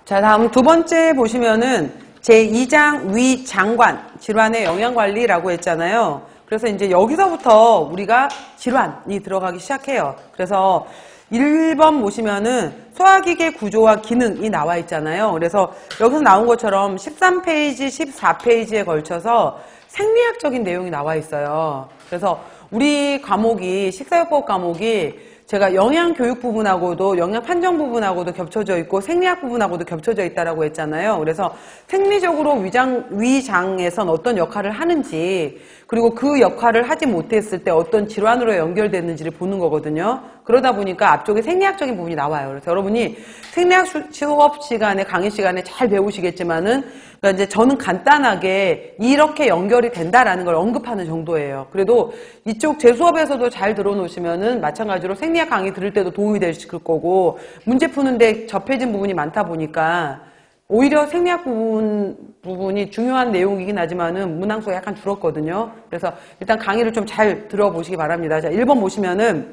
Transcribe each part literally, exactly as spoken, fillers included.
자, 다음 두 번째 보시면은 제이 장 위장관 질환의 영양관리라고 했잖아요. 그래서 이제 여기서부터 우리가 질환이 들어가기 시작해요. 그래서 일 번 보시면은 소화기계 구조와 기능이 나와 있잖아요. 그래서 여기서 나온 것처럼 십삼 페이지, 십사 페이지에 걸쳐서 생리학적인 내용이 나와 있어요. 그래서 우리 과목이 식사요법 과목이 제가 영양교육 부분하고도 영양판정 부분하고도 겹쳐져 있고 생리학 부분하고도 겹쳐져 있다라고 했잖아요. 그래서 생리적으로 위장, 위장에선 어떤 역할을 하는지 그리고 그 역할을 하지 못했을 때 어떤 질환으로 연결되는지를 보는 거거든요. 그러다 보니까 앞쪽에 생리학적인 부분이 나와요. 그래서 여러분이 생리학 수업 시간에 강의 시간에 잘 배우시겠지만은 그러니까 이제 저는 간단하게 이렇게 연결이 된다라는 걸 언급하는 정도예요. 그래도 이쪽 제 수업에서도 잘 들어놓으시면은 마찬가지로 생리학 강의 들을 때도 도움이 되실 거고 문제 푸는데 접해진 부분이 많다 보니까 오히려 생리학 부분, 부분이 중요한 내용이긴 하지만은 문항수가 약간 줄었거든요. 그래서 일단 강의를 좀 잘 들어보시기 바랍니다. 자, 일 번 보시면은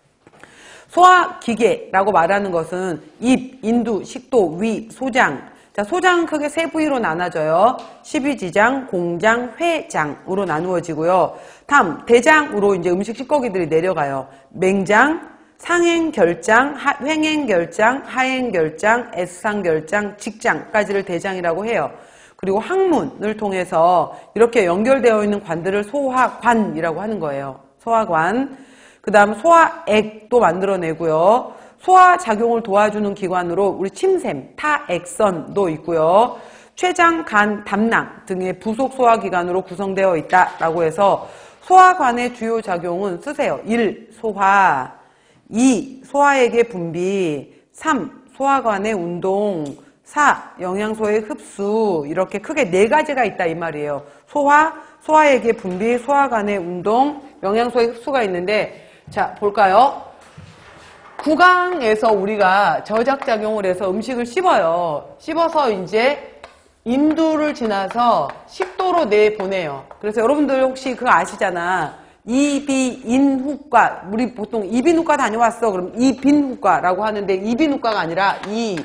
소화기계라고 말하는 것은 입, 인두, 식도, 위, 소장. 자, 소장은 크게 세 부위로 나눠져요. 십이지장, 공장, 회장으로 나누어지고요. 다음, 대장으로 이제 음식 찌꺼기들이 내려가요. 맹장, 상행결장, 하, 횡행결장, 하행결장, 애상결장, 직장까지를 대장이라고 해요. 그리고 항문을 통해서 이렇게 연결되어 있는 관들을 소화관이라고 하는 거예요. 소화관. 그 다음 소화액도 만들어내고요. 소화 작용을 도와주는 기관으로 우리 침샘, 타액선도 있고요. 췌장, 간, 담낭 등의 부속 소화기관으로 구성되어 있다라고 해서 소화관의 주요 작용은 쓰세요. 일. 소화, 이. 소화액의 분비, 삼. 소화관의 운동, 사. 영양소의 흡수 이렇게 크게 네 가지가 있다 이 말이에요. 소화, 소화액의 분비, 소화관의 운동, 영양소의 흡수가 있는데 자 볼까요? 구강에서 우리가 저작작용을 해서 음식을 씹어요. 씹어서 이제 인두를 지나서 식도로 내보내요. 그래서 여러분들 혹시 그거 아시잖아. 이비인후과. 우리 보통 이비인후과 다녀왔어. 그럼 이빈후과라고 하는데 이비인후과가 아니라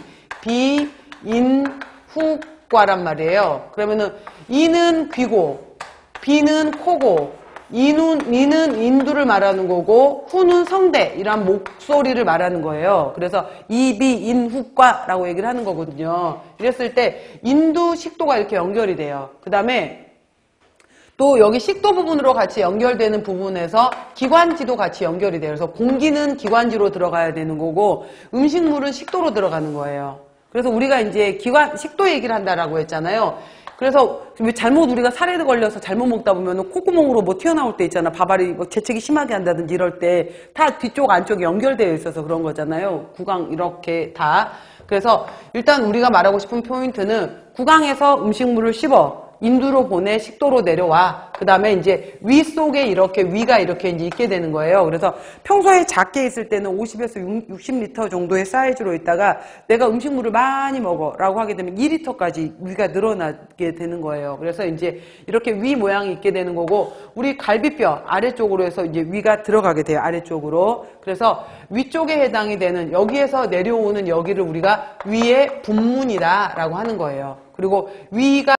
이비인후과란 말이에요. 그러면은 이는 귀고, 비는 코고, 이는, 이는 인두를 말하는 거고 후는 성대 이런 목소리를 말하는 거예요. 그래서 이비인후과라고 얘기를 하는 거거든요. 이랬을 때 인두, 식도가 이렇게 연결이 돼요. 그 다음에 또 여기 식도 부분으로 같이 연결되는 부분에서 기관지도 같이 연결이 돼요. 그래서 공기는 기관지로 들어가야 되는 거고 음식물은 식도로 들어가는 거예요. 그래서 우리가 이제 기관, 식도 얘기를 한다라고 했잖아요. 그래서 잘못 우리가 살에 걸려서 잘못 먹다 보면 콧구멍으로 뭐 튀어나올 때 있잖아. 밥알이 뭐 재채기 심하게 한다든지 이럴 때 다 뒤쪽 안쪽이 연결되어 있어서 그런 거잖아요. 구강 이렇게 다. 그래서 일단 우리가 말하고 싶은 포인트는 구강에서 음식물을 씹어 인두로 보내 식도로 내려와. 그 다음에 이제 위 속에 이렇게 위가 이렇게 이제 있게 되는 거예요. 그래서 평소에 작게 있을 때는 오십에서 육십 리터 정도의 사이즈로 있다가 내가 음식물을 많이 먹어 라고 하게 되면 이 리터까지 위가 늘어나게 되는 거예요. 그래서 이제 이렇게 위 모양이 있게 되는 거고 우리 갈비뼈 아래쪽으로 해서 이제 위가 들어가게 돼요. 아래쪽으로. 그래서 위쪽에 해당이 되는 여기에서 내려오는 여기를 우리가 위의 분문이다 라고 하는 거예요. 그리고 위가